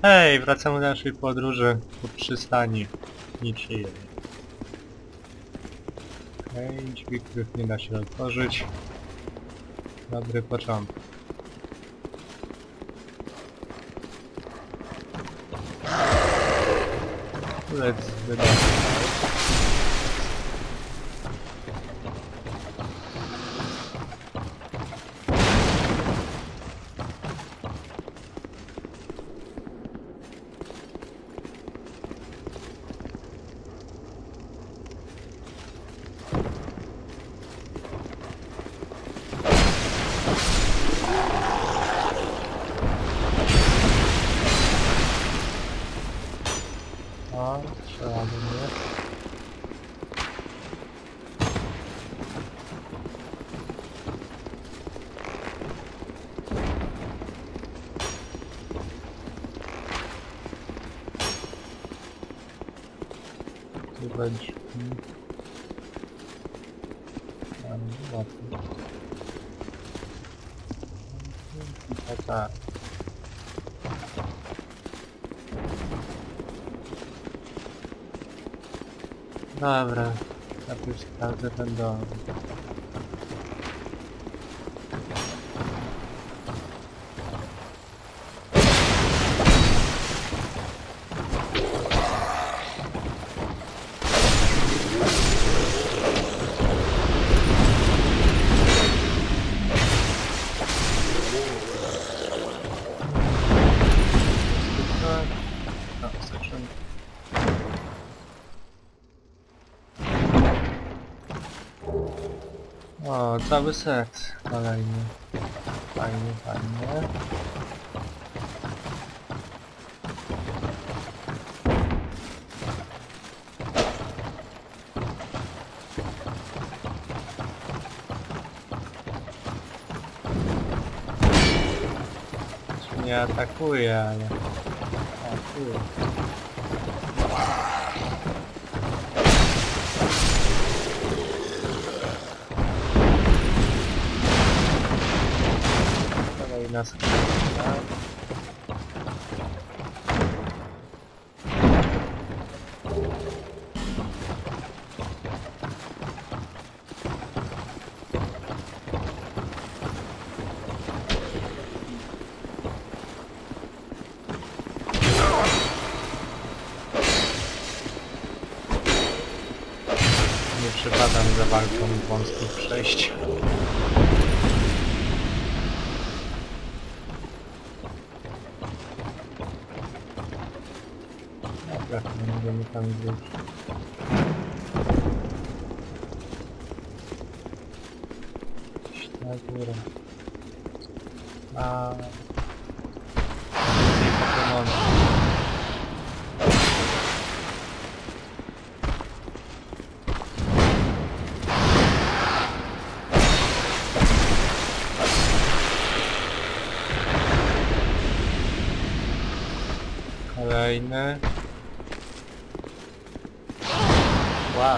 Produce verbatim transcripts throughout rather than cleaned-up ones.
Hej, wracamy do naszej podróży po przystani. Niczyjej. Okej, drzwi, których nie da się otworzyć. Dobry początek. Let's wydawać. O, trzeba do mnie. Tu będzie. Tam łatwo. Tak, tak. Dobra, najpierw sprawdzę ten dom. No, section. O, cały set kolejny. Fajnie, fajnie. Nie atakuje, ale... Atakuje. Kolejna skrzynka. Nie przypadam za walką w wąskich przejściach. Dobra, nie możemy tam wrócić. Iść na górę. A... Więcej Pokemonów. Kolejny. Wow.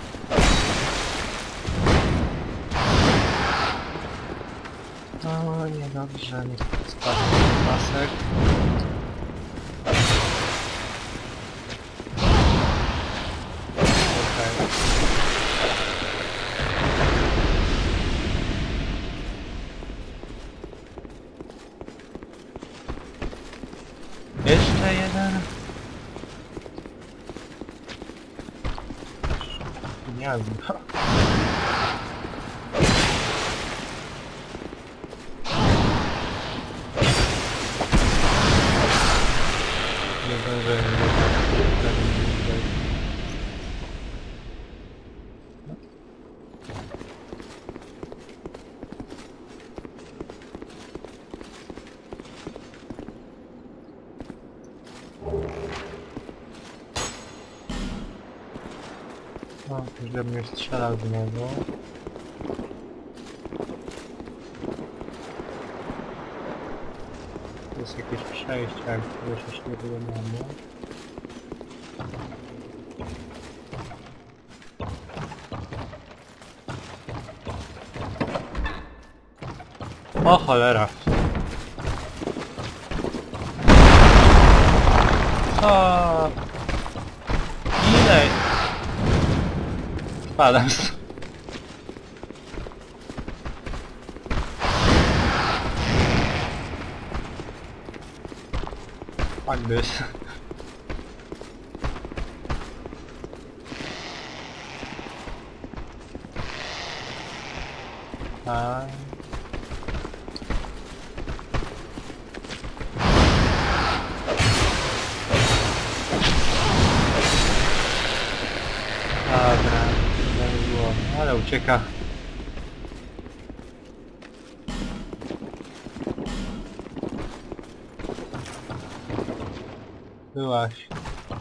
O, niedobrze, nie spadł pasek. Okej. Jeszcze jeden. Gniazdo. Nie zdążyłem. O, już do mnie strzelał znowu. To jest jakieś przejście, które się nie mamy. O cholera! O! Ile? Spadam stąd. Fuck this. A... Dobra, nie było, ale ucieka. Byłaś.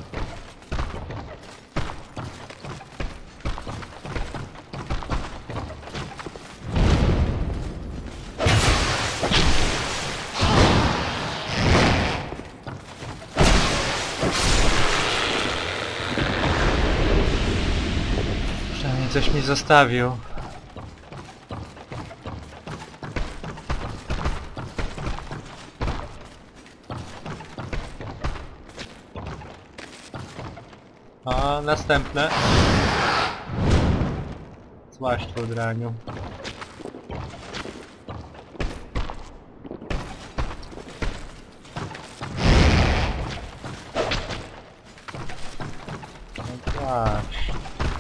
Przynajmniej coś mi zostawił. A następne. Zwłaszcza w draniu. No właśnie.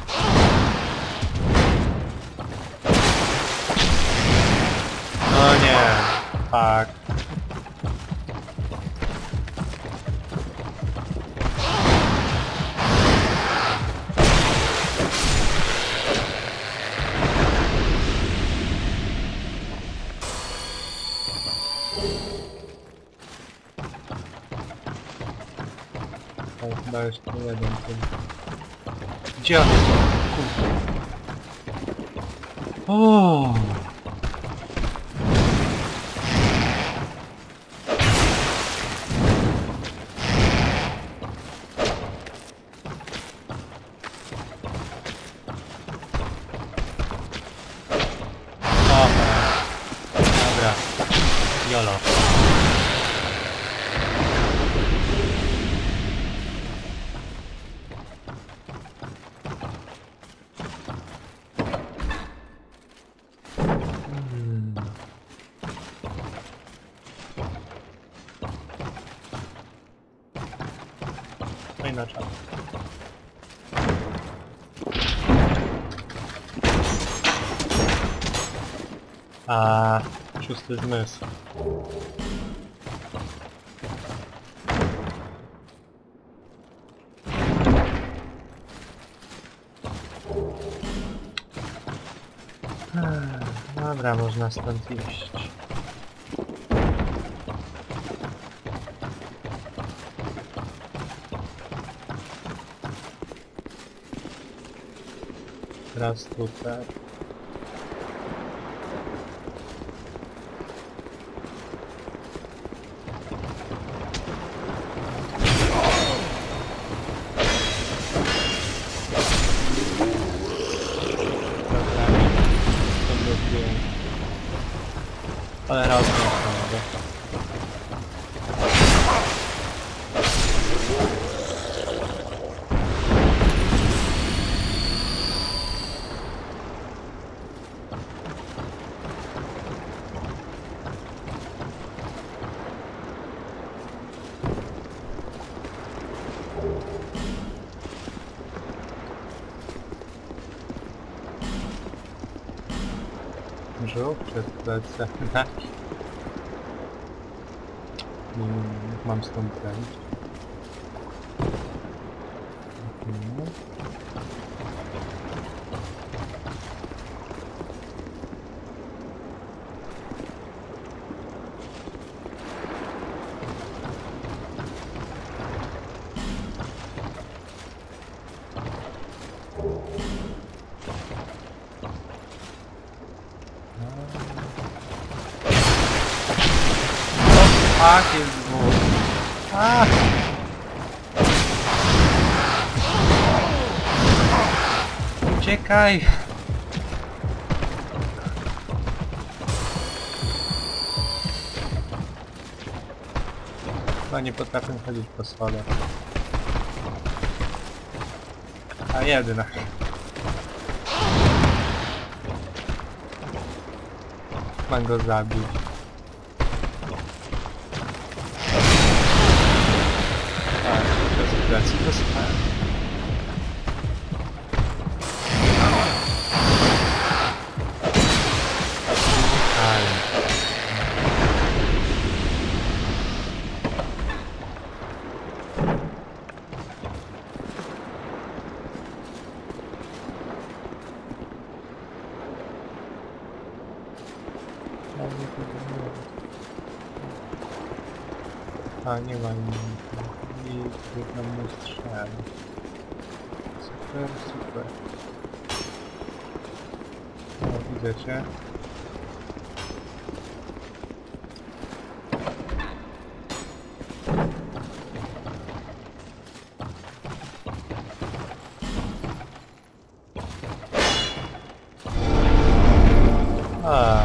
No nie. Tak. To chyba jeszcze jeden tylko. Gdzie on jest? Kurde. O! Dobra. Jolo. Hmm. Fajna czas. A szósty zmysł. Dobra, można stąd iść. Teraz tutaj. Ale raz nie mogę. Żółw przed plecami. Hmm, mam stąd wejść. Mhm. Tak jest dwóch. A! Uciekaj! Chyba nie potrafię chodzić po schodach. A jedna. Mam go zabić. Tak, przez plecy dostałem. A, nie ma nic. I tam nie strzela. Super, super. No, widzę cię. A.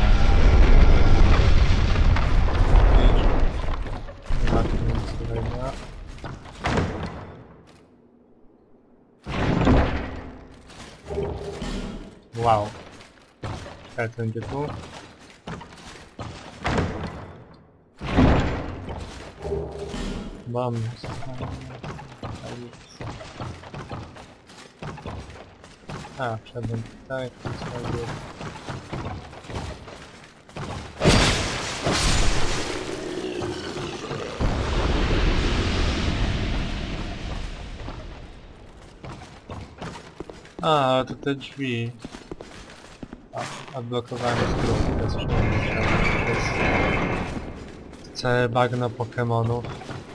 Wow. Czekaj, co będzie tu? Mam. A, wszedłem tutaj, sobie. A, to te drzwi. A, odblokowałem skrót, teraz już nie musiałem przez całe bagno Pokemonów.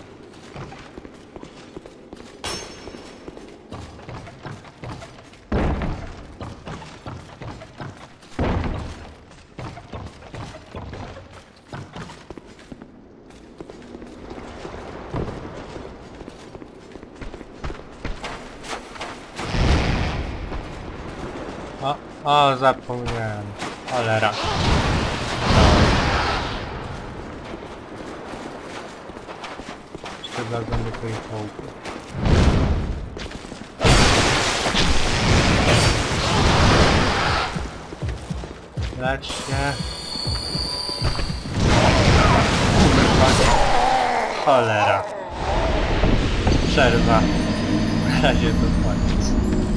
O, o, zapomniałem. Cholera. Jeszcze wlazłem do tej chałupy. Leć się. Cholera. Przerwa. Na razie to koniec.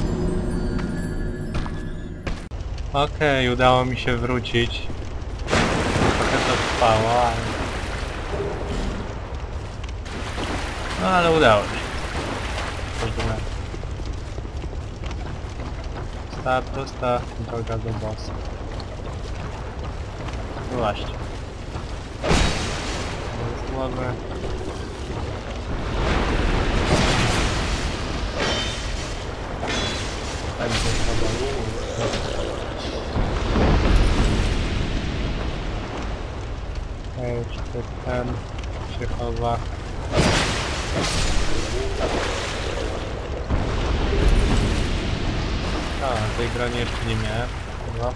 Okej, okay, udało mi się wrócić. Trochę to trwało, ale... No ale udało się. Prosta, prosta droga do bossa. No właśnie. Z głowy. Tak, jeszcze ten się chowa. A, tej broni jeszcze nie miałem. Chyba.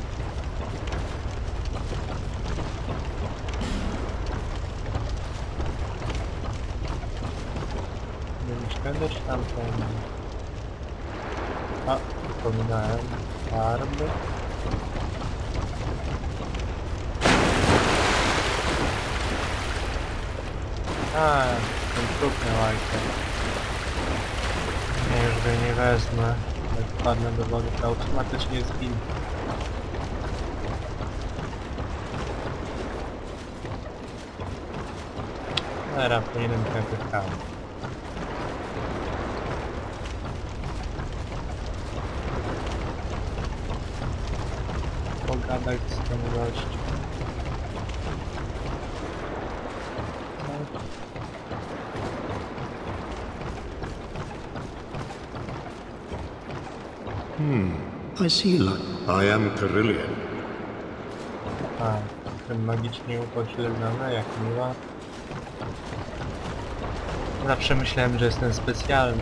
Nie myślę, że tamtą. A, wspominałem. Farby. A, ten trup miał item. Nie, już go nie wezmę. Jak wpadnę do wody, to automatycznie zginie. Teraz powinienem ten wychał. Pogadać z tym gościem. Hmm. I see light. I am Kerillian. A, ten magicznie upośledzony, jak miła. Zawsze myślałem, że jestem specjalny.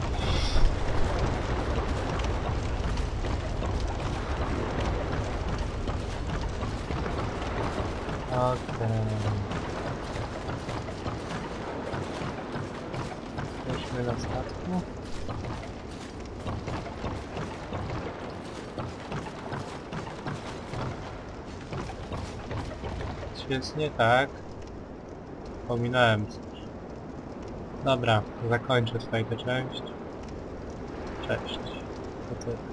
Okej. Jesteśmy na statku. jest nie tak. Pominąłem coś. Dobra, zakończę tutaj tę część. Cześć. To tyle.